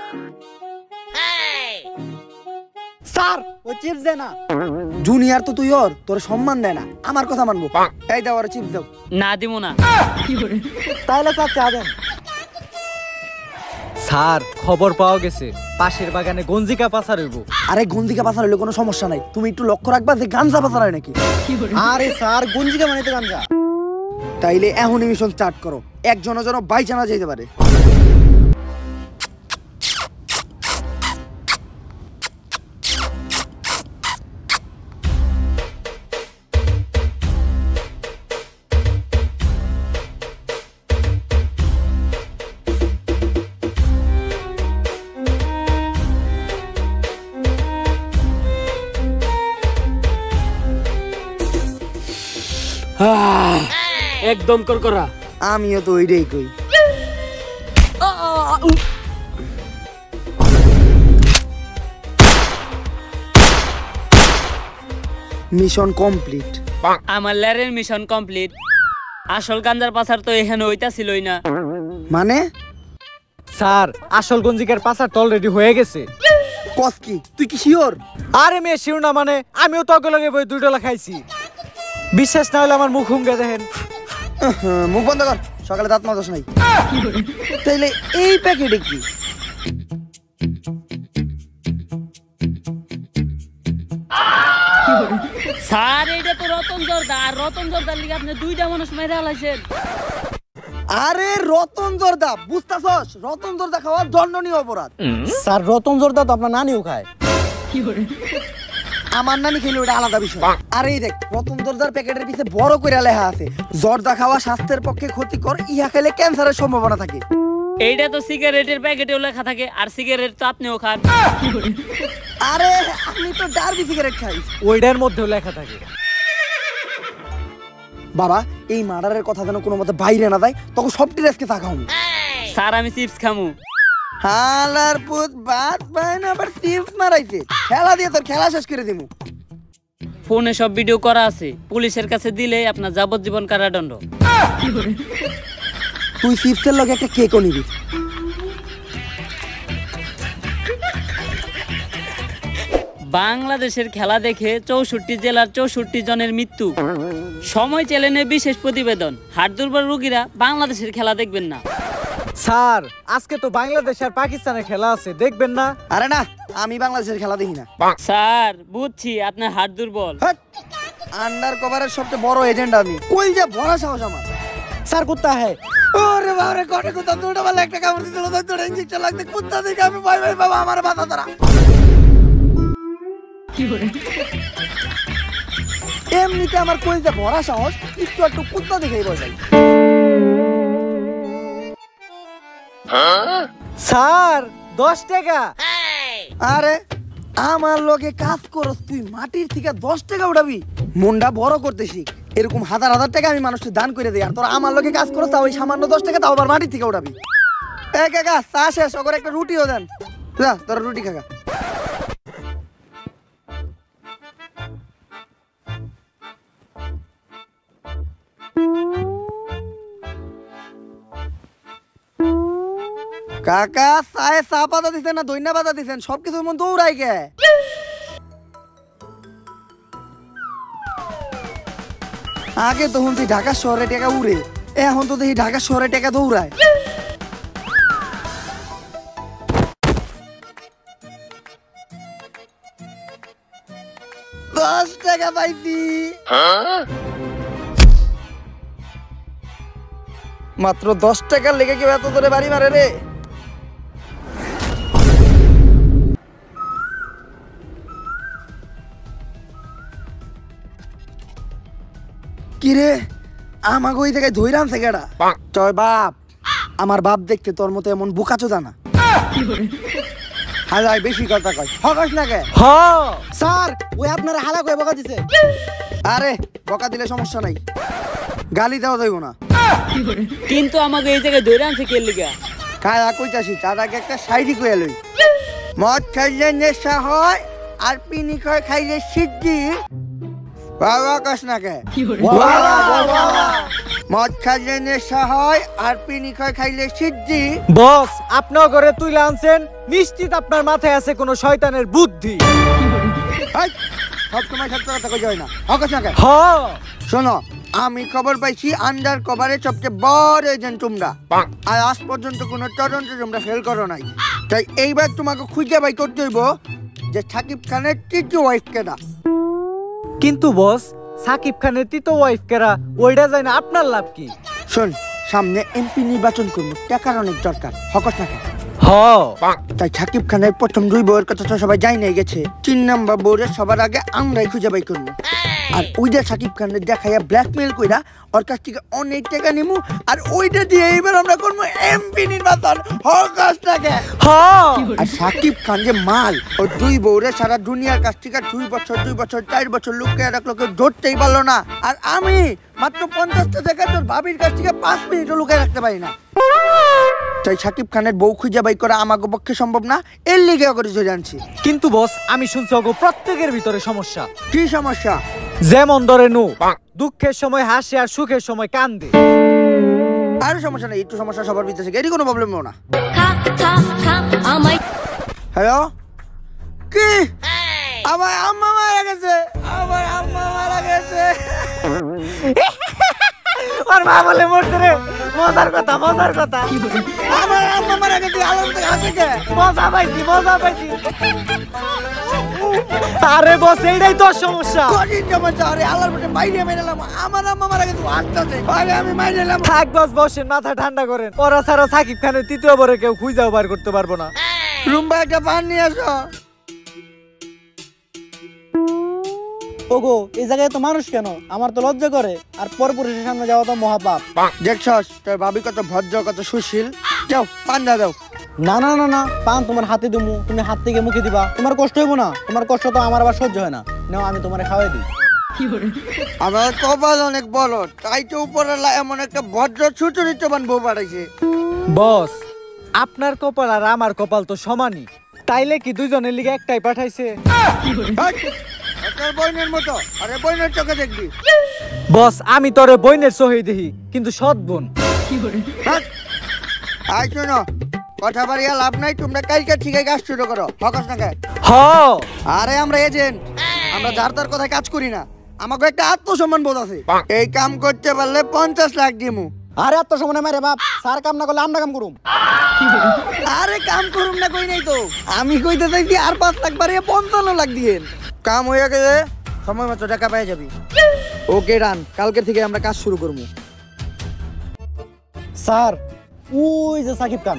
Sir ও chips দে না। Junior তো তুই ওর, তোর সম্মান দেয় না, আমার কথা মানবো। এই দাও ওর চিপস দাও। না দিমু না। তাহলে স্যার চা দেন। স্যার খবর পাওয়া গেছে পাশের বাগানে গঞ্জিকা পাচার হইব। আরে গঞ্জিকা পাচার হইলে কোনো সমস্যা নাই, তুমি একটু লক্ষ্য রাখবা যে গাঞ্জা পাচার হয় নাকি। আরে স্যার গঞ্জিকা মানে তো গাঞ্জা। তাইলে এখনই মিশন স্টার্ট করো, একজনের জন্য বাইচানা যেতে পারে। একদম করকরা। আমিও তো ওইটাই কই। Mission complete. আমার ল্যারের মিশন কমপ্লিট। আসল গাঞ্জার পাচার তো এখানে হইতাছিলই না। মানে স্যার আসল গঞ্জিকার পাচার তো অলরেডি হয়ে গেছে। কস কি, তুই কি শিওর? আরে মেয়ে শিওর না মানে আমিও তো অগে লগে বই 2 ডলা খাইছি। বিশ্বাস না হলে আমার মুখ হুঙ্গে দেখেন। মুখ বন্ধ কর, সকালে দাঁত মাজস নাই। তাইলে এই প্যাকেটে কি? স্যার এইটা তো রতন জর্দা, আর রতন জর্দার লিগে আপনি 2টা মানুষ মেরে আলাইছেন। আরে রতন জর্দা বুঝতাছস? রতন জর্দা খাওয়া দণ্ডনীয় অপরাধ। স্যার রতন জর্দা তো আপনার নানিও খায়। আমার নানি খেলে ওটা আলাদা বিষয়। আর এই দেখ রতন জর্দার প্যাকেটের পিছে বড় করে লেখা আছে, জর্দা খাওয়া স্বাস্থ্যের পক্ষে ক্ষতিকর, ইহা খেলে ক্যান্সারের সম্ভাবনা থাকে। এইটা তো সিগারেটের প্যাকেটেও লেখা থাকে, আর সিগারেট তো আপনিও খান। আরে আমি তো ডার্বি সিগারেট খাই, ওইটার মধ্যেও লেখা থাকে। বাবা এই মার্ডারের কথা যেন কোনো মতে বাইরে না যায়, তখন সব টিরেসকে তাকাও। স্যার আমি চিপস খামু। হালার পুত বাত পায় না, আবার চিপস মারাইছে। খেলা দিয়ে তোর খেলা শেষ করে দিমু। ফোনে সব ভিডিও করা আছে, পুলিশের কাছে দিলে আপনার যাবজ্জীবন কারাদণ্ড। তুই চিপসের লগে একটা কেকও নিবি। বাংলাদেশের খেলা দেখে 64 জেলার 64 জনের মৃত্যু। সময় চ্যানেলে বিশেষ প্রতিবেদন, হাড় দুর্বল রোগীরা বাংলাদেশের খেলা দেখবেন না। স্যার আজকে তো বাংলাদেশ আর পাকিস্তানের খেলা আছে, দেখবেন না? আরে না, আমি বাংলাদেশের খেলা দেখি না। স্যার বুঝছি আপনার হাড় দুর্বল। আন্ডার কভারের সবচেয়ে বড় এজেন্ট আমি। কই যে ভরা সাহস আমার। স্যার কুত্তা হ্যায়। ওরে বাবা রে, কোটে কুত্তা দুটো বলে একটা কামড় দিছিল, তোর ইনজেকশন লাগতে কুত্তা দেখে আমি ভয় ভয় বাবা আমার মাথা ধরা। এমনিতে আমার কই যে ভরা সাহস, একটু একটু কুত্তা দেখেই ভয় পাই। স্যার 10 টাকা। আরে আমার লগে কাজ করস তুই, মাটির থেকে 10 টাকা উঠাবি? মনটা বড় করতে শিখ। এরকম হাজার হাজার টাকা আমি মানুষকে দান করে দিই, আর তোর আমার লগে কাজ করস তাও ওই সামান্য 10 টাকা, তাও আবার মাটির থেকে উঠাবি। এ কাকা চা শেষ, ওকে একটা রুটিও দেন। যা তোর রুটি কাকা। কাকা চায়ে চা পাতা দিচ্ছেন না দইনা পাতা দিচ্ছেন, সবকিছু মন দৌড়াই গে। আগে তো শুনছি ঢাকা শহরে টাকা উড়ে, এখন তো দেখি ঢাকা শহরে টাকা দৌড়ায়। 10 টাকা পাইছি। মাত্র 10 টাকার লেগে কেউ এত ধরে বাড়ি মারে রে? কিরে আমাকে ওই জায়গায় ধইরা আনছে কেডা? তোর বাপ। আমার বাপ দেখতে তোর মতো এমন বোকাচোদা না। হালাই বেশি কথা কয়, হকাস না কে? স্যার ওই আপনারা হালা কয়ে বকা দিছে। আরে বকা দিলে সমস্যা নাই, গালি দেওয়া যাইব না। কিন্তু আমাকে এই জায়গায় ধরে আনছে কে লিগা? খায়া কইতাছি তার আগে একটা সাইডি কইয়া লই। মদ খাইলে নেশা হয় আর পিনি খাইলে সিদ্ধি। বাবা কাস না কে? মদ খাইলে নেশা হয় আর পিনি খাইলে সিদ্ধি। বস আপনার ঘরে তুইলা আনছেন, নিশ্চিত আপনার মাথায় আছে কোনো শয়তানের বুদ্ধি। এই, সবসময় সত্য কথা কই যায় না, হকস না কেন? হ শোনো, আমি খবর পাইছি আন্ডার কভারের সবচেয়ে বড় এজেন্ট তোমরা, আর আজ পর্যন্ত কোনো তদন্ত তোমরা ফেল করো নাই। তাই এইবার তোমাকে খুঁজে বাই করতে হইব যে সাকিব খানের তৃতীয় ওয়াইফ কেনা। কিন্তু বস সাকিব খানের তৃতীয় ওয়াইফ কেরা, ওইটা যায় না আপনার লাভ কি? শোন, সামনে এমপি নির্বাচন করবো, টাকার অনেক দরকার, হকস না কেন? হ তাই সাকিব খানের প্রথম 2 বউয়ের কথা তো সবাই জাই নাই গেছে, 3 নাম্বার বউরের সবার আগে আমরাই খুঁজে বাই করবো। আর ওইটা সাকিব খানের দেখাইয়া ব্ল্যাকমেল কইরা ওর কাছ থেকে অনেক টাকা নিমু, আর ওইটা দিয়ে এবার আমরা করবো এমপি নির্বাচন, হকস না কেন? হ আর সাকিব খান যে মাল, ও 2 বউরে সারা দুনিয়ার কাছ থেকে 2 বছর 4 বছর লুকিয়ে রাখলো, কেউ ধরতেই পারলো না। আর আমি মাত্র 50টা টাকা তোর ভাবির কাছ থেকে 5 মিনিটও লুকিয়ে রাখতে পারি না। তাই সাকিব খানের বউ খুঁজে বাই করা আমাকে পক্ষে সম্ভব না, এর লিগে করে ধরে আনছি। কিন্তু বস আমি শুনছি ওগো প্রত্যেকের ভিতরে সমস্যা। কি সমস্যা? যেমন ধরে নু দুঃখের সময় হাসে আর সুখের সময় কান্দে। আর সমস্যা নেই, একটু সমস্যা সবার ভিতরে থেকে, এটি কোনো প্রবলেম না। হ্যালো, কি? আমার আম্মা মারা গেছে, আমার আম্মা মারা গেছে। আর মা বলে মরতে রে, মজার কথা মজার কথা। আমার আম্মা মারা গেছে, আলম থেকে হাসে কে? মজা পাইছি মজা পাইছি। আরে বস এইটাই তো সমস্যা। কঠিন সমস্যা, আরে আল্লাহর মধ্যে বাইরে মেরেলাম, আমার আম্মা মারা গেছে, আসতেছে ভাই, আমি মাইরে এলাম। থাক বস, বসেন, মাথা ঠান্ডা করেন। ওরা ছাড়া সাকিব খানের তৃতীয় বরে কেউ খুঁজেও বার করতে পারবো না। রুম্বা একটা পান নিয়ে আসো। ওগো এই জায়গায় তো মানুষ কেন? আমার তো লজ্জা করে, আর পরপুরুষের সামনে যাওয়া তো মহাপাপ। দেখছস তোর ভাবি কত ভদ্র, কত সুশীল। যাও পান দাও। না না না না, পান তোমার হাতে দিমু, তুমি হাত থেকে মুখে দিবা, তোমার কষ্ট হইব না? তোমার কষ্ট তো আমার আবার সহ্য হয় না, নাও আমি তোমারে খাওয়াই দিই। আমার কপাল অনেক বড়, তাই তো উপরে এমন একটা ভদ্র সুচরিত্রবান বউ পাঠাইছে। বস আপনার কপাল আর আমার কপাল তো সমানই, তাইলে কি দুইজনের লিগে একটাই পাঠাইছে? তোর বইনের মতো, আরে বইনের চোখে দেখবি। বস আমি তোরে বইনের সহি দেখি, কিন্তু সৎ বোন। আই শোনো, কথা বাড়িয়া লাভ নাই, তোমরা কালকে ঠিক কাজ শুরু করো, হকস না গায়ে। হ আরে আমরা এজেন্ট, আমরা যার তার কথায় কাজ করি না, আমাকে একটা আত্মসম্মান বোধ আছে। এই কাম করতে পারলে 50 লাখ দিমু। আরে এত সময় মারে বাপ, স্যার কাম না করলে আমরা কাম করুম। আরে কাম করুম না কই নাই তো, আমি কইতে চাইছি আর 5 লাখ বাড়িয়ে 55 লাখ দিয়েন। কাম হয়ে গেছে, সময় মতো টাকা পেয়ে যাবি। ওকে রান, কালকে থেকে আমরা কাজ শুরু করবো। স্যার ওই যে সাকিব খান।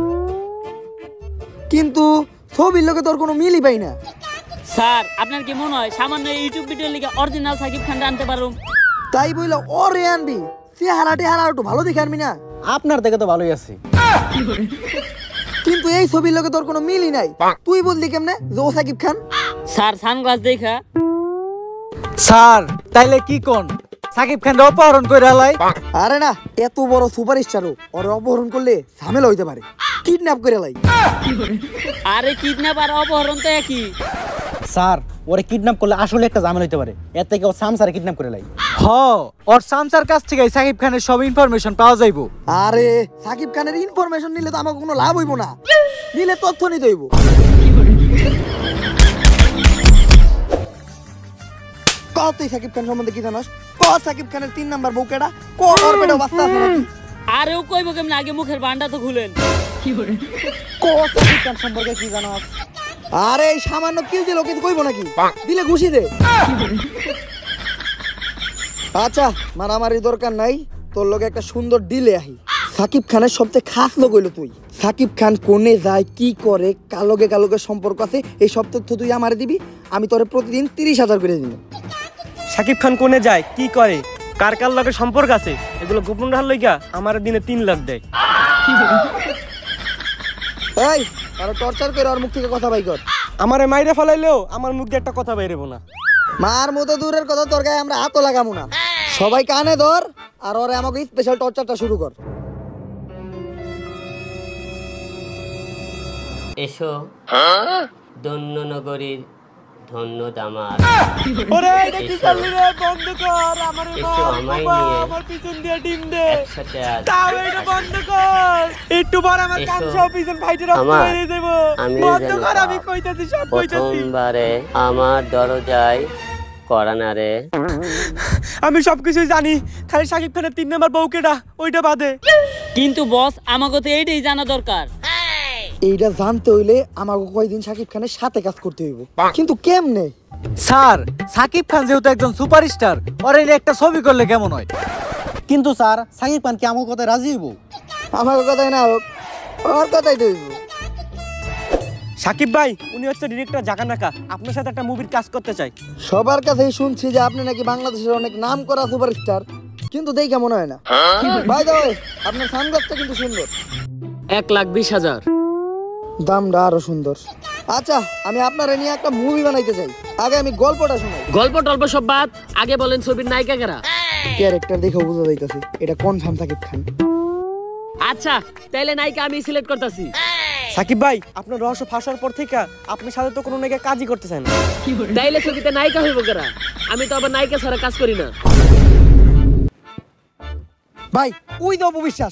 কিন্তু ছবির লোকে তোর কোনো মিলই পাই না। স্যার আপনার কি মনে হয় সামান্য ইউটিউব ভিডিও লিখে অরিজিনাল সাকিব খান আনতে পারুম? তাই বইলা ওরে আনবি, চেহারাটি হারা একটু ভালো দেখে আনবি না? আপনার থেকে তো ভালোই আছি, কিন্তু এই ছবির লোকে তোর কোনো মিলই নাই। তুই বললি কেমনে যে ও সাকিব খান? স্যার সানগ্লাস দেখা। স্যার তাইলে কি কোন সাকিব খান অপহরণ করে আলাই? আরে না, এত বড় সুপারস্টারও ওর অপহরণ করলে ঝামেলা হইতে পারে, কিডন্যাপ করে লাই। আরে কিডন্যাপ আর অপহরণ তো একই। স্যার ওরে কিডন্যাপ করলে আসলে একটা ঝামেলা হইতে পারে, এর থেকে ও সামসারে কিডন্যাপ করে লাই। হ ওর সামসার কাছ থেকে সাকিব খানের সব ইনফরমেশন পাওয়া যাইবো। আরে সাকিব খানের ইনফরমেশন নিলে তো আমাকে কোনো লাভ হইব না, নিলে তথ্য নিতে হইব। ক তুই সাকিব খান সম্বন্ধে কি জানাস? ক সাকিব খানের 3 নাম্বার বউ কেডা? ক ওর পেটে বাচ্চা আছে নাকি? আরে ও কইবো কেমনে, আগে মুখের বান্ডা তো খুলেন। ক সাকিব খান সম্পর্কে কি জানাস? আরে এই সামান্য কিল দিল, কিন্তু কইবো নাকি? দিলে ঘুষি দে। আচ্ছা মারামারি দরকার নাই, তোর লগে একটা সুন্দর ডিলে আহি। সাকিব খানের সবচেয়ে খাস লোক হইলো তুই। সাকিব খান কোনে যায়, কি করে, কালকে সম্পর্ক আছে, এই সব তথ্য তুই আমারে দিবি। আমি তোরে প্রতিদিন 30,000 করে দিব। সাকিব খান কোনে যায়, কি করে, কার কার লগে সম্পর্ক আছে, এগুলো গোপন রাখার লইগা আমার দিনে 3 লাখ দেয়। এই আর টর্চার করে ওর মুখ থেকে কথা বাই কর। আমারে মাইরে ফেলাইলেও আমার মুখ দিয়ে একটা কথা বাইরেবো না। মার মতো দূরের কথা, তোর গায়ে আমরা হাতও লাগামু না। সবাই কানে ধর, আর ওরে আমাকে স্পেশাল টর্চারটা শুরু কর। এসো দন্যনগরীর ধন্য দামার ওরে এটা কি করলি রে? বন্ধ কর, আমারে এসো মার আমায় বাবা, নিয়ে আমার পিছন দিয়ে ডিম দে। একসাথে আজ তাও এটা বন্ধ কর, একটু পর আমার কান এসো। সব পিছন ফাইটে রক্ত আমার, বেরিয়ে দেবো। আমি বন্ধ যেন কর, পাপ। আমি কইতাছি, সব কইতাছি। প্রথমবারে আমার দরজায় কড়া নাড়ে। আমি সবকিছু জানি, খালি শাকিব খানের 3 নাম্বার বউকেটা ওইটা বাদে। কিন্তু বস আমাকে তো এইটাই জানা দরকার। এইটা জানতে হইলে আমাকে কয়দিন শাকিব খানের সাথে কাজ করতে হইব, কিন্তু কেমনে? স্যার সাকিব খান যেহেতু একজন সুপারস্টার, ওর এই একটা ছবি করলে কেমন হয়? কিন্তু স্যার সাকিব খান কি আমার কথায় রাজি হইব? আমাকে কথাই না হোক, ওর কথাই তো হইব। সাকিব ভাই উনি হচ্ছে ডিরেক্টর জাকানাকা, আপনার সাথে একটা মুভির কাজ করতে চাই। সবার কাছেই শুনছি যে আপনি নাকি বাংলাদেশের অনেক নাম করা সুপারস্টার, কিন্তু দেখে মনে হয় না। ভাই দাও, আপনার সানগ্লাসটা কিন্তু সুন্দর। 1,20,000। দামটা আরো সুন্দর। আচ্ছা, আমি আপনার নিয়ে একটা মুভি বানাইতে চাই, আগে আমি গল্পটা শোনাই। গল্প টল্প সব বাদ, আগে বলেন ছবির নায়িকা কারা? ক্যারেক্টার দেখে বোঝা যাইতাছে এটা কনফার্ম সাকিব খান। আচ্ছা তাইলে নায়িকা আমি সিলেক্ট করতেছি। সাকিব ভাই আপনার রহস্য ফাঁসার পর থেকে আপনার সাথে তো কোনো নায়িকা কাজই করতে চায় না। তাইলে ছবিতে নায়িকা হইব কারা? আমি তো আবার নায়িকা ছাড়া কাজ করি না। ভাই ওই তো অপবিশ্বাস,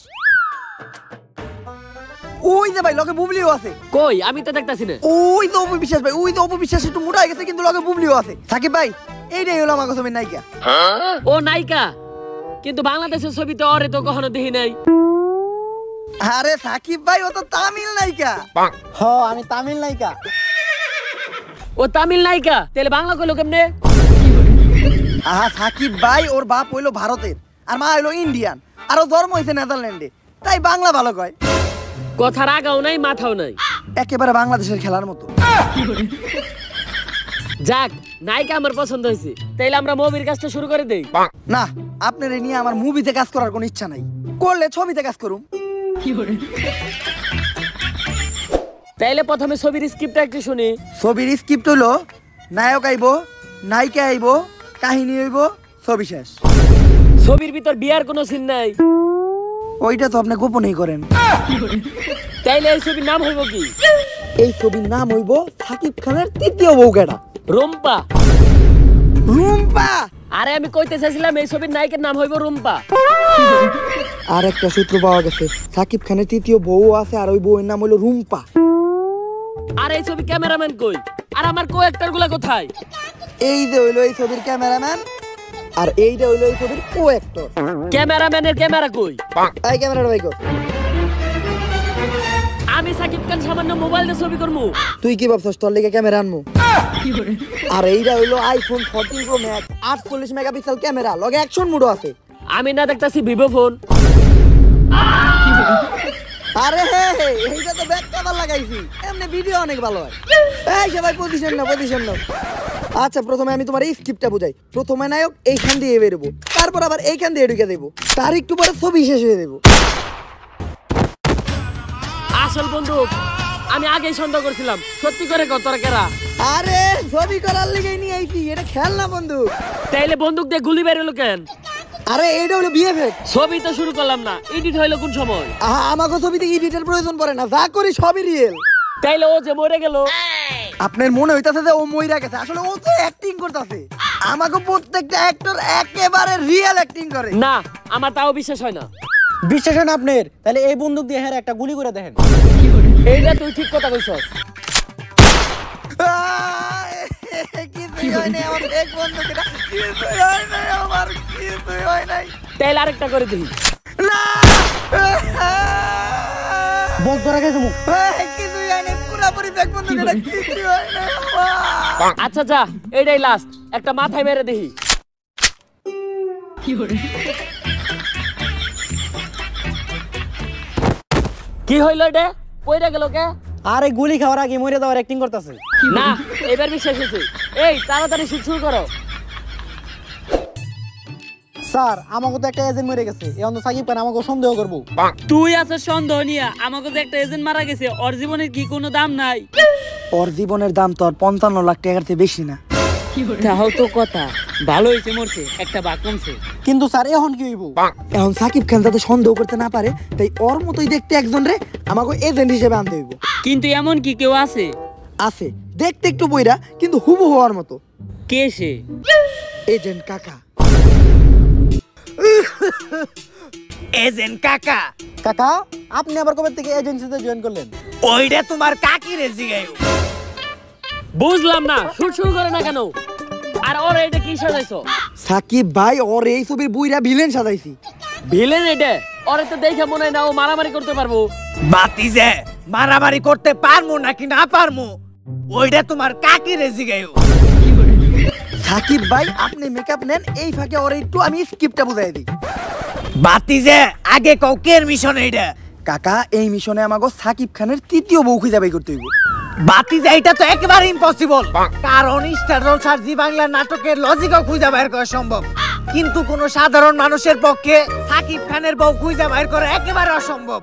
ওই যে ভাই লগে বুবলিও আছে। কই আমি তো দেখতাছি না। ওই তো অপবিশ্বাস ভাই, ওই তো অপবিশ্বাস একটু মোটা হয়ে গেছে কিন্তু লগে বুবলিও আছে। সাকিব ভাই এইটাই হলো আমার ছবির নায়িকা। ও নায়িকা, কিন্তু বাংলাদেশের ছবিতে ওরে তো কখনো দেখি নাই। আরে সাকিব ভাই ও তো তামিল নায়িকা। হ আমি তামিল নায়িকা। ও তামিল নায়িকা, তাহলে বাংলা কইলো কেমনে? আহা সাকিব ভাই ওর বাপ হইলো ভারতের আর মা হইলো ইন্ডিয়ান, আর ও জন্ম হয়েছে নেদারল্যান্ডে, তাই বাংলা ভালো কয়। কথার আগাও নাই মাথাও নাই, একেবারে বাংলাদেশের খেলার মতো। যাক নায়িকা আমার পছন্দ হয়েছে, তাইলে আমরা মুভির কাজটা শুরু করে দেই। না, আপনার এই নিয়ে আমার মুভিতে কাজ করার কোনো ইচ্ছা নাই, করলে ছবিতে কাজ করুম। তাইলে প্রথমে ছবির স্ক্রিপ্টটা একটু শুনি। ছবির স্ক্রিপ্ট হইলো নায়ক আইবো, নায়িকা আইবো, কাহিনী হইব, ছবি শেষ। ছবির ভিতর বিয়ার কোনো সিন নাই। ওইটা তো আপনি গোপনেই করেন। তাইলে এই ছবির নাম হইব কি? এই ছবির নাম হইব সাকিব খানের তৃতীয় বউকেটা, রুম্পা। রুম্পা। আরে আমি কইতে চাইছিলাম এই ছবির নায়িকার নাম হইব রুম্পা। আর একটা সূত্র পাওয়া গেছে, সাকিব খানের তৃতীয় বউ আছে আর ওই বউয়ের নাম হইলো রুম্পা। আর এই ছবি ক্যামেরাম্যান কই? আর আমার কো অ্যাক্টর গুলা কোথায়? এই যে হইলো এই ছবির ক্যামেরাম্যান, আর এইটা হইলো এই ছবির কো অ্যাক্টর। ক্যামেরাম্যানের ক্যামেরা কই? এই ক্যামেরাটা ভাই কর। আমি সাকিব খান সামান্য মোবাইল দিয়ে ছবি করবো। তুই কি ভাবছস তোর লেগে ক্যামেরা আনমু? আর এইটা হইলো iPhone 14 pro max, 48 megapixel camera, লগে অ্যাকশন মোডও আছে। আমি না দেখতাছি ভিভো ফোন। আরে এইটা তো ব্যাক কভার লাগাইছি, এমনি ভিডিও অনেক ভালো হয়। এই সবাই পজিশন নাও, পজিশন নাও। আচ্ছা প্রথমে আমি তোমার এই স্ক্রিপ্টটা বুঝাই। প্রথমে নায়ক এইখান দিয়ে বেরোবো, তারপর আবার এইখান দিয়ে ঢুকে দেবো, তার একটু পরে ছবি শেষ হয়ে দেবো। আসল বন্ধু আমি আগেই সন্দেহ করছিলাম, সত্যি করে কত কেরা? আরে ছবি করার লেগেই নিয়ে আইছি, এটা খেলনা বন্ধু। তাইলে বন্দুক দিয়ে গুলি বের হলো কেন? আরে এইটা হলো বিএফএক্স। ছবি তো শুরু করলাম না, এডিট হইলো কোন সময়? আমাকে ছবিতে এডিটের প্রয়োজন পড়ে না, যা করি সবই রিয়েল। তাইলে ও যে মরে গেল, আপনার মনে হইতাছে যে ও মইরা গেছে, আসলে ও তো অ্যাক্টিং করতেছে। আমাকে প্রত্যেকটা অ্যাক্টর একেবারে রিয়েল অ্যাক্টিং করে। না আমার তাও বিশ্বাস হয় না। বিশ্বাস হয় না আপনার? তাহলে এই বন্দুক দিয়ে হ্যাঁ একটা গুলি করে দেখেন। এইটা তুই ঠিক কথা কইছস। কিছুই হয় নাই আমার, এক বন্ধু কেটা কিছুই হয় নাই আমার, কিছুই হয় নাই। তাইলে আরেকটা করে দিই। না বল ধরা গেছে মুখ। কিছুই হয় নাই, পুরোপুরি এক বন্ধু কেটা কিছুই হয় নাই আমার। আচ্ছা যা, এইটাই লাস্ট, একটা মাথায় মেরে দেখি। কি হইল এটা? কইরা গেল কে? আরে গুলি খাওয়ার আগে মরে যাওয়ার অ্যাক্টিং করতেছে। না এবার বিশ্বাস হয়েছে। এই তাড়াতাড়ি শুট শুরু করো। স্যার আমাকে তো একটা এজেন্ট মরে গেছে, এখন তো সাকিব খান আমাকে সন্দেহ করবো। তুই আছিস সন্দেহ নিয়া, আমাকে তো একটা এজেন্ট মারা গেছে, ওর জীবনের কি কোনো দাম নাই? ওর জীবনের দাম তো আর 55 লাখ টাকার থেকে বেশি না। তাও তো কথা, ভালো হয়েছে মরছে, একটা বাঘ কমছে। কিন্তু স্যার এখন কি হইব? এখন সাকিব খান যাতে সন্দেহ করতে না পারে, তাই ওর মতোই দেখতে একজন রে আমাকে এজেন্ট হিসেবে আনতে হইব। কিন্তু এমন কি কেউ আছে? আছে, দেখতে একটু বইরা কিন্তু হুবহু হওয়ার মতো। কে সে? এজেন্ট কাকা। এজেন্ট কাকা। কাকা আপনি আবার কবে থেকে এজেন্সিতে জয়েন করলেন? ওইটা তোমার কাকি রে জিগাইও। বুঝলাম না, শুট শুরু করে না কেন? আর ওর এটা কি সাজাইছো? সাকিব ভাই ওর এই ছবির বুইরা ভিলেন সাজাইছি। ভিলেন এটা? ওরে তো দেখে মনে হয় না ও মারামারি করতে পারবো। বাতিজে মারামারি করতে পারমু নাকি না পারমু ওইটা তোমার কাকি রে জিগাইও। সাকিব ভাই আপনি মেকআপ নেন, এই ফাঁকে ওর একটু আমি স্ক্রিপ্টটা বুঝাই দিই। বাতিজে আগে কও কের মিশন এইটা? কাকা এই মিশনে আমাগো সাকিব খানের তৃতীয় বউ খুঁজে বাই করতে হইব। বাতিজে এটা তো একেবারে ইম্পসিবল, কারণ স্টার জলসার জি বাংলা নাটকের লজিকও খুঁজে বাইর করা সম্ভব, কিন্তু কোন সাধারণ মানুষের পক্ষে সাকিব খানের বউ খুঁজে বাইর করা একেবারে অসম্ভব।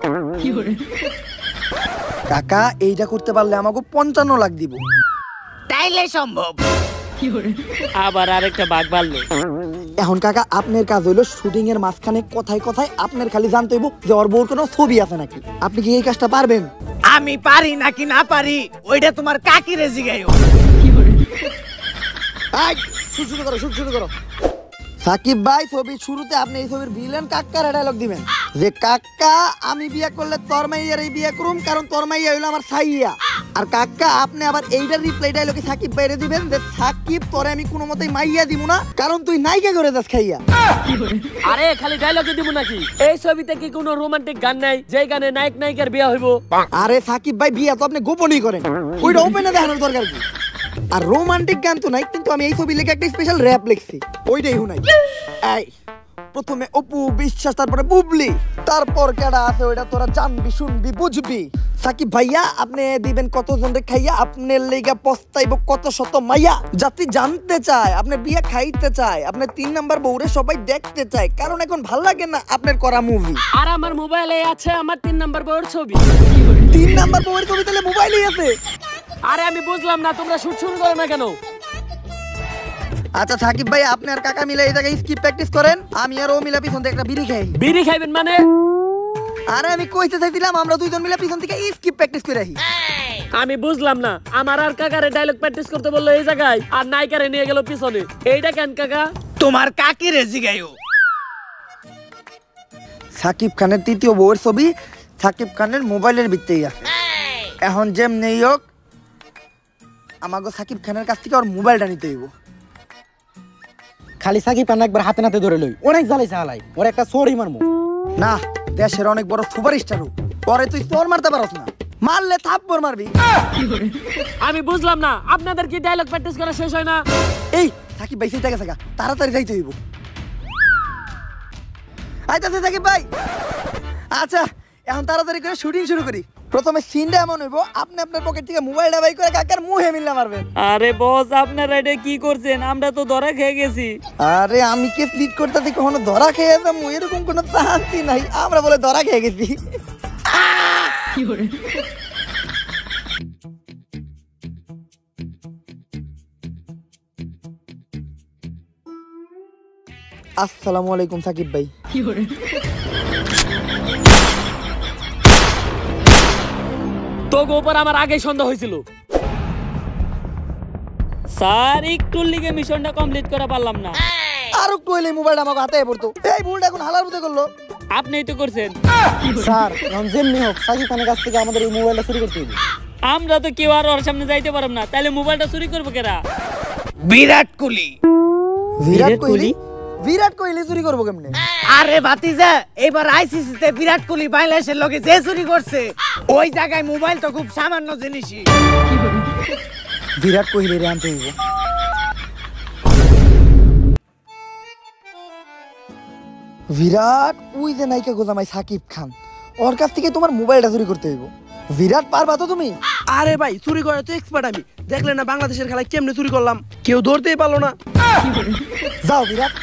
কাকা এইটা করতে পারলে আমাগো 55 লাখ দিব। তাইলে সম্ভব। আবার আরেকটা বাঘ বাড়লো। এখন কাকা আপনার কাজ হইলো শুটিং এর মাঝখানে কথায় কথায় আপনার খালি জানতে হইব যে ওর বউর কোনো ছবি আছে নাকি। আপনি কি এই কাজটা পারবেন? আমি পারি নাকি না পারি ওইটা তোমার কাকি রে জিগাইও। শুরু করো। সাকিব ভাই ছবির শুরুতে আপনি এই ছবির ভিলেন কাক্কার ডায়লগ দিবেন যে কাক্কা আমি বিয়ে করলে তোর মাইয়ার এই বিয়ে করুম, কারণ তোর মাইয়া হইলো আমার সাইয়া। আর কাক্কা আপনি আবার এইটার রিপ্লাই ডায়লগে সাকিব বাইরে দিবেন যে সাকিব তোরে আমি কোনো মতেই মাইয়া দিব না, কারণ তুই নায়িকা করে যাস খাইয়া। আরে খালি ডায়লগে দিব নাকি? এই ছবিতে কি কোনো রোমান্টিক গান নাই যে গানে নায়ক নায়িকার বিয়ে হইব? আরে সাকিব ভাই বিয়া তো আপনি গোপনই করেন, ওইটা ওপেনে দেখানোর দরকার কি? আর রোমান্টিক গান তো নাই, কিন্তু আমি এই ছবি লিখে একটা স্পেশাল র‍্যাপ লিখছি, ওইটাই হুনাই। এই প্রথমে অপু বিশ্বাস, তারপরে বুবলি, তারপর কেডা আছে ওইটা তোরা জানবি শুনবি বুঝবি। সাকিব ভাইয়া আপনি দিবেন কতজন রে খাইয়া, আপনার লেগা পস্তাইব কত শত মাইয়া। যাত্রী জানতে চায় আপনার বিয়া খাইতে চায়, আপনার 3 নাম্বার বউরে সবাই দেখতে চায়, কারণ এখন ভাল লাগে না আপনার করা মুভি। আর আমার মোবাইলে আছে আমার 3 নাম্বার বউয়ের ছবি। 3 নাম্বার বউয়ের ছবি তাহলে মোবাইলেই আছে? আরে আমি বুঝলাম না, তোমরা শুট শুরু করো না কেন? আচ্ছা সাকিব ভাই আপনি আর কাকা মিলে এই জায়গায় স্কিপ প্র্যাকটিস করেন, আমি আর ও মিলে পিছন থেকে একটা বিড়ি খাই। বিড়ি খাইবেন মানে? আরে আমি কইতে চাইছিলাম আমরা দুইজন মিলে পিছন থেকে স্কিপ প্র্যাকটিস করে আসি। আমি বুঝলাম না, আমার আর কাকারে ডায়লগ প্র্যাকটিস করতে বললো এই জায়গায়, আর নায়িকারে নিয়ে গেল পিছনে। এইটা কেন কাকা? তোমার কাকি রে জিগাইও। সাকিব খানের তৃতীয় বউয়ের ছবি সাকিব খানের মোবাইলের ভিতরেই আছে। এখন যেমনি হোক আমাকে সাকিব খানের কাছ থেকে ওর মোবাইলটা নিতে হইব। খালি সাকিব খান একবার হাতে নাতে ধরে লই, অনেক জ্বালাইছে হালাই, ওর একটা সরি মারমু। না, দেশের অনেক বড় সুপারস্টার পরে তুই তোর মারতে পারস না, মারলে থাপ্পড় মারবি। আমি বুঝলাম না, আপনাদের কি ডায়লগ প্র্যাকটিস করা শেষ হয় না? এই সাকিব ভাই সেই জায়গা তাড়াতাড়ি যাইতে হইব। আইতাছে সাকিব ভাই। আচ্ছা এখন তাড়াতাড়ি করে শুটিং শুরু করি। প্রথমে সিনটা এমন হইব আপনি আপনার পকেট থেকে মোবাইলটা বাই করে কাকার মুখে মিললে মারবেন। আরে বস আপনারা এটা কি করছেন? আমরা তো ধরা খেয়ে গেছি। আরে আমি কে স্লিট করতে দেখি কখনো ধরা খেয়ে যাবো এরকম কোনো শান্তি নাই, আমরা বলে ধরা খেয়ে গেছি। আসসালামু আলাইকুম সাকিব ভাই। তো গোপর আমার আগে সন্দেহ হয়েছিল স্যার, একটু লিগে মিশনটা কমপ্লিট করা পারলাম না। আর একটু হইলে মোবাইলটা আমার হাতে পড়তো। এই ভুলটা এখন হালার মধ্যে করলো। আপনিই তো করছেন। স্যার এখন যেমনি হোক সাকিব খানের কাছ থেকে আমাদের এই মোবাইলটা চুরি করতে হবে। আমরা তো কেউ আর ওর সামনে যাইতে পারব না, তাহলে মোবাইলটা চুরি করবো কেরা? বিরাট কোহলি। বিরাট কোহলি? বিরাট কোহলি চুরি করবো কেমনে? আরে ভাতিজা এবার আইসিসি তে বিরাট কোহলি বাংলাদেশের লগে যে চুরি করছে, ওই জায়গায় মোবাইল তো খুব সামান্য জিনিসই। বিরাট কোহলি রে আনতে হইব। বিরাট ওই যে নায়িকা গোজামাই সাকিব খান, ওর কাছ থেকে তোমার মোবাইলটা চুরি করতে হইব। বিরাট পারবা তো তুমি? আরে ভাই চুরি করে তো এক্সপার্ট আমি, দেখলে না বাংলাদেশের খেলায় কেমনে চুরি করলাম, কেউ ধরতেই পারলো না। যাও বিরাট।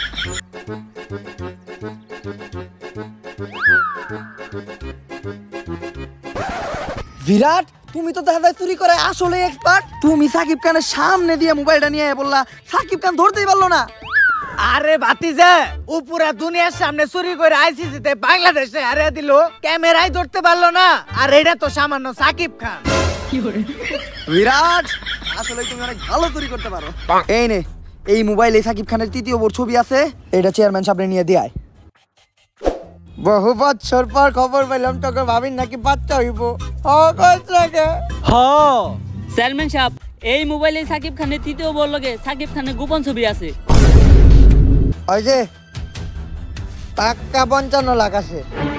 বিরাট তুমি তো দেখা যায় চুরি করে আসলে এক্সপার্ট। তুমি সাকিব খানের সামনে দিয়ে মোবাইলটা নিয়ে বললা, সাকিব খান ধরতেই পারলো না। আরে ভাতিজা ও পুরা দুনিয়ার সামনে চুরি করে আইসিসি তে বাংলাদেশে হারিয়ে দিল, ক্যামেরায় ধরতে পারলো না, আর এটা তো সামান্য সাকিব খান। বিরাট আসলে তুমি অনেক ভালো চুরি করতে পারো। এই নে, এই মোবাইলে সাকিব খানের তৃতীয় বোর ছবি আছে, এটা চেয়ারম্যান সামনে নিয়ে দিয়ে আয়। বহু বছর পর খবর পেলাম তোকে ভাবিন নাকি বাচ্চা হইব। চেয়ারম্যান সাহেব, এই মোবাইলে সাকিব খানের তৃতীয় বল লগে সাকিব খানের গোপন ছবি আছে। ওই যে টাকা 55 লাখ আছে।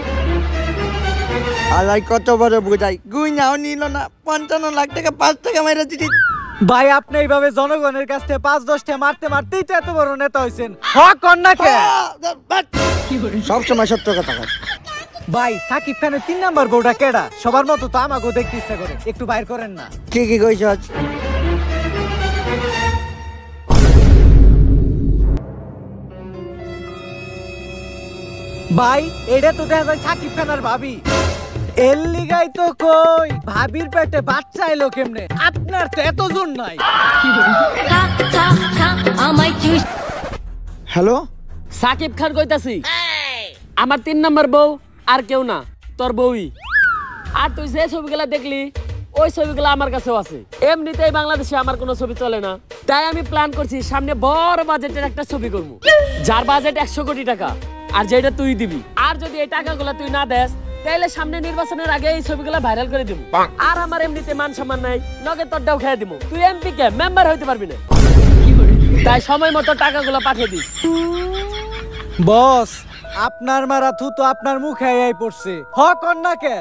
আলাই কত বড় বুঝাই, গুই নাও নিল না, 55 লাখ টাকা 5 টাকা মাইরা দিছি। ভাই আপনি এইভাবে জনগণের কাছ থেকে 5-10টা মারতে মারতেই তো এত বড় নেতা হইছেন। হক কন্যাকে সব সময় সত্য কথা কয়। ভাই সাকিব খানের 3 নাম্বার বউটা কেডা? সবার মতো তো আমাকেও দেখতে ইচ্ছা করে, একটু বাইর করেন না। কি কইছস? ভাই এটা তো দেখা যায় সাকিব খানের ভাবি। এর লিগাই তো কই ভাবির পেটে বাচ্চা এলো কেমনে? আপনার তো এত জোর নাই। হ্যালো, সাকিব খান কইতাছি, আমার 3 নাম্বার বউ আর কেউ না, তোর বউই। আর তুই যে ছবিগুলা দেখলি ওই ছবিগুলো আমার কাছেও আছে। এমনিতেই বাংলাদেশে আমার কোনো ছবি চলে না, তাই আমি প্ল্যান করছি সামনে বড় বাজেটের একটা ছবি করবো, যার বাজেট 100 কোটি টাকা, আর যেটা তুই দিবি। আর যদি এই টাকাগুলো তুই না দেস তাহলে সামনে নির্বাচনের আগে এই ছবিগুলো ভাইরাল করে দিব। আর আমার এমনিতে মান সম্মান নাই, নগে তোরটাও খেয়ে দিব। তুই এমপি কে মেম্বার হইতে পারবি না, তাই সময় মতো টাকাগুলো পাঠিয়ে দিস। বস আপনার মারা থু তো আপনার মুখে আই পড়ছে। হক কন্যাকে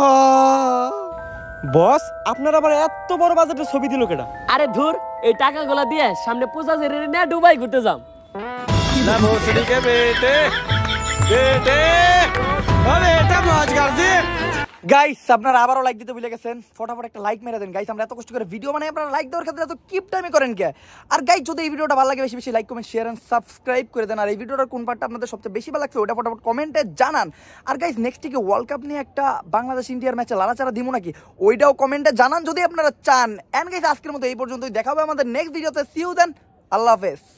বস আপনার আবার এত বড় বাজেটের ছবি দিল কেডা? আরে ধুর, এই টাকাগুলো দিয়ে সামনে পূজা জেরে নিয়ে দুবাই ঘুরতে যাম। না ভোসড়ি কে বেটে বেটে আরে এটা মজ কর দে। গাইস আপনারা আবারও লাইক দিতে ভুলে গেছেন, ফটাফট একটা লাইক মেরে দেন গাইস। আমরা এত কষ্ট করে ভিডিও বানাই, আপনারা লাইক দেওয়ার ক্ষেত্রে এত কিপ টাইমে করেন কে? আর গাইস যদি এই ভিডিওটা ভালো লাগে বেশি বেশি like comment share and subscribe করে দেন। আর এই ভিডিওটার কোন পার্টটা আপনাদের সবচেয়ে বেশি ভালো লাগছে ওটা ফটাফট কমেন্টে জানান। আর গাইস নেক্সট কি ওয়ার্ল্ড কাপ নিয়ে একটা বাংলাদেশ ইন্ডিয়ার ম্যাচে লড়াচড়া দিমু নাকি, ওইটাও কমেন্টে জানান যদি আপনারা চান। এন্ড গাইস আজকের মতো এই পর্যন্তই, দেখা হবে আমাদের নেক্সট ভিডিওতে। সি ইউ দেন, আল্লাহ হাফেজ।